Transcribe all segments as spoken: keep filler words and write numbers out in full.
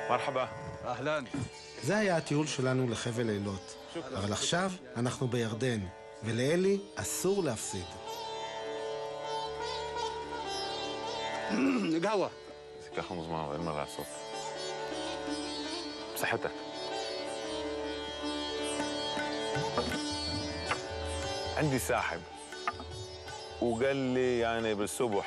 מרחבה. אהלן. זה היה הטיול שלנו לחבל אילות. אבל עכשיו אנחנו בירדן, ולאלי אסור להפסיד. قهوة. זה ככה מוזמן, אין מה לעשות. بصحتك. عندي ساحب وقال لي يعني بالصبح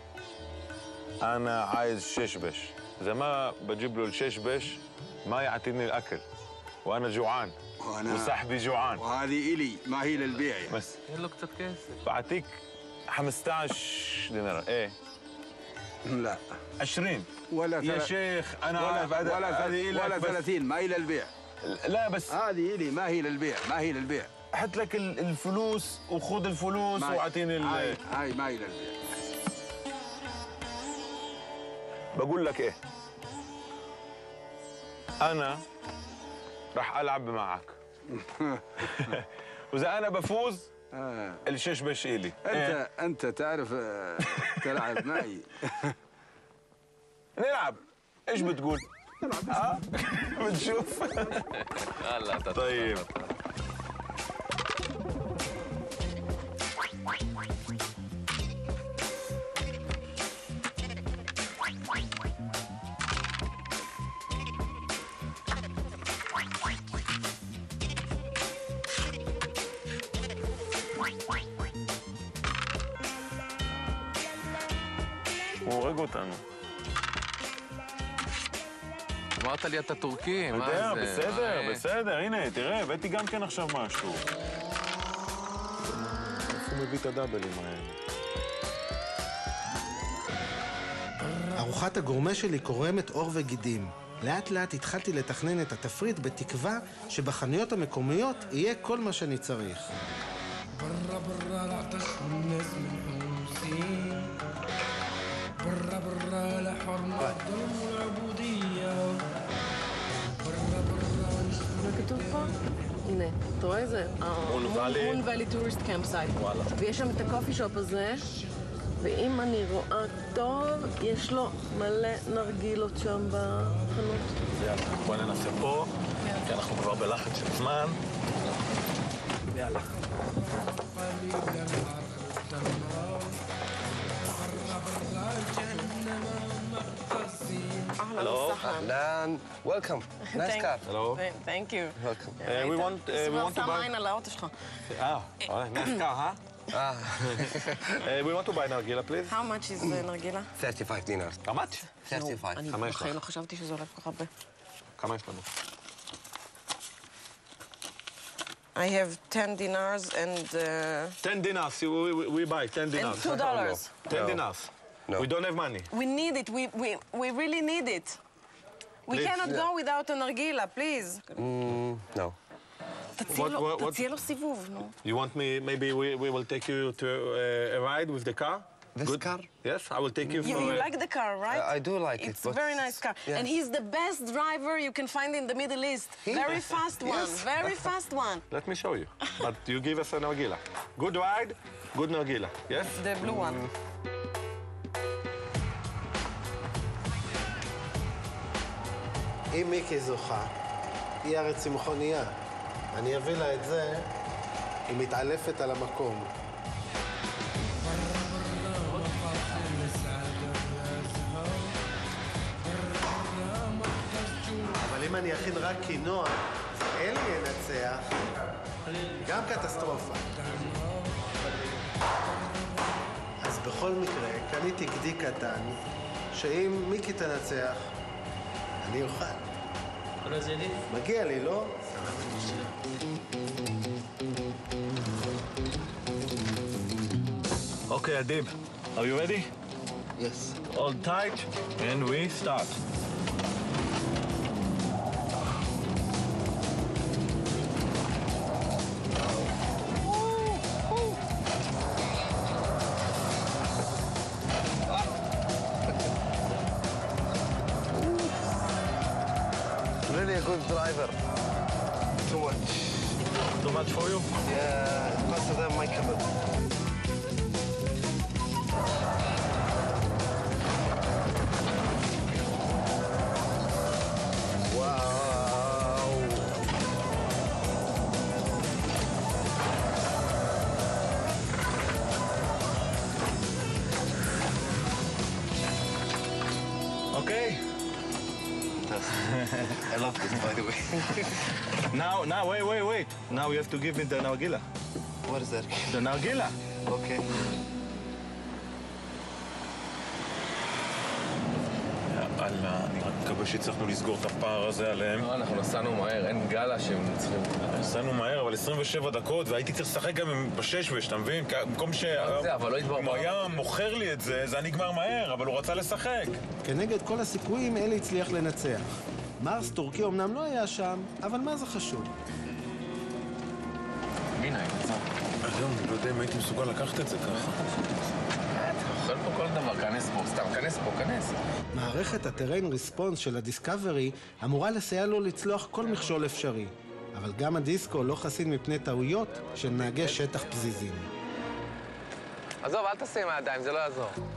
أنا عايز ششبش. إذا ما بجيب له الششبش ما يعطيني الأكل وأنا جوعان وأنا وصاحبي جوعان. وهذه إلي ما هي للبيع يعني. بس له كتر كاسر. بعطيك خمسة عشر دينار. إيه؟ لا عشرين. ولا يا ثل... شيخ أنا ولا عارف هذا ولا, هذه ثل... ولا ثلاثين ما هي للبيع. لا بس هذه إلي ما هي للبيع ما هي للبيع. حط لك الفلوس وخذ الفلوس واعطيني ال... هاي هاي ما هي للبيع. بقول لك ايه، انا راح العب معك واذا انا بفوز آه. الششبش إلي. انت إيه؟ انت تعرف تلعب معي. نلعب. ايش بتقول؟ نلعب. اه بتشوف. يلا طيب הוא הורג אותנו. אמרת לי אתה טורקי, מה זה? יודע, בסדר, בסדר, הנה, תראה, הבאתי גם כן עכשיו משהו. איפה הוא מביא את הדאבלים האלה? ארוחת הגורמה שלי קורמת עור וגידים. לאט לאט התחלתי לתכנן את התפריט בתקווה שבחנויות המקומיות יהיה כל מה שאני צריך. برا برا العطش والناس منحوسين برا برا لحرمة الظلم والعبودية برا برا מה כתוב פה? הנה, אתה רואה זה? מון ואלי. מון ואלי טוריסט קמפסייט. וואלה. ויש שם את הקופי שופ הזה, ואם אני רואה טוב, יש לו מלא נרגילות שם בחנות. יאללה, בוא ננסה פה, כי אנחנו כבר בלחץ של זמן. יאללה. Hello. Ahlan. Welcome. Nice car. Hello. Thank you. Welcome. Uh, we want, uh, we want to שם buy... עין על האוטו שלך. אה, nice car, huh? Ah, Uh, we want to buy nargila, please. How much is uh, נרגילה? thirty-five dinars. How much? thirty-five. אני כמה יש בחיים לך? לא חשבתי שזה עולה כל כך הרבה. כמה יש לנו? I have ten dinars and... Uh, ten dinars, we, we, we buy ten dinars. two dollars. ten No. dinars. No. We don't have money. we need it. We, we, we really need it. We Please. cannot go without a נרגילה, please. Mm, no. תציע What- לו, what- what- תציע לו סיבוב, נו. You want me, maybe we, we will take you to uh, a ride with the car? This Good? car? Yes, I will take you You, for... you a- like the car, right? I do like it, It's but- a very nice car. Yes. And he's the best driver you can find in the Middle East. Very fast one, Yes. very fast one. Let me show you. But you give us a nargila. Good ride, good nargila. Yes? The blue one. אם מיקי זוכה, היא הרי צמחונייה. אני אביא לה את זה, היא מתעלפת על המקום. אבל אם אני אכין רק קינוע, אלי ינצח, גם קטסטרופה. אז בכל מקרה, קניתי גדי קטן, שאם מיקי תנצח, אני אוכל. מגיע לי, לא? Okay, Adib, are you ready? Yes. Hold tight, and we start. Really a good driver. Too much. Too much for you? Yeah, faster than my camel. Okay. I love this, by the way. Now, now, wait, wait, wait. Now you have to give me the nargila. What is that? The nargila. Okay. יאללה, אני רק מקווה שהצלחנו לסגור את הפער הזה עליהם. לא, אנחנו נסענו מהר, אין גלה שהם צריכים... נסענו מהר, אבל עשרים ושבע דקות, והייתי צריך לשחק גם בשש-בש, אתה מבין? במקום ש... זה, אבל לא התברר. אם הוא היה מוכר לי את זה, זה היה נגמר מהר, אבל הוא רצה לשחק. כנגד כל הסיכויים, אלי הצליח לנצח. מרס טורקי אמנם לא היה שם, אבל מה זה חשוב? מינה, היא מצא. היום, אני לא יודע אם הייתי מסוגל לקחת את זה ככה. אוכל פה כל דבר, כנס פה, סתם, כנס פה, כנס. מערכת הטריין ריספונס של הדיסקאברי אמורה לסייע לו לצלוח כל מכשול אפשרי. אבל גם הדיסקו לא חסין מפני טעויות של נהגי שטח פזיזים. עזוב, אל תעשה עם הידיים, זה לא יעזור.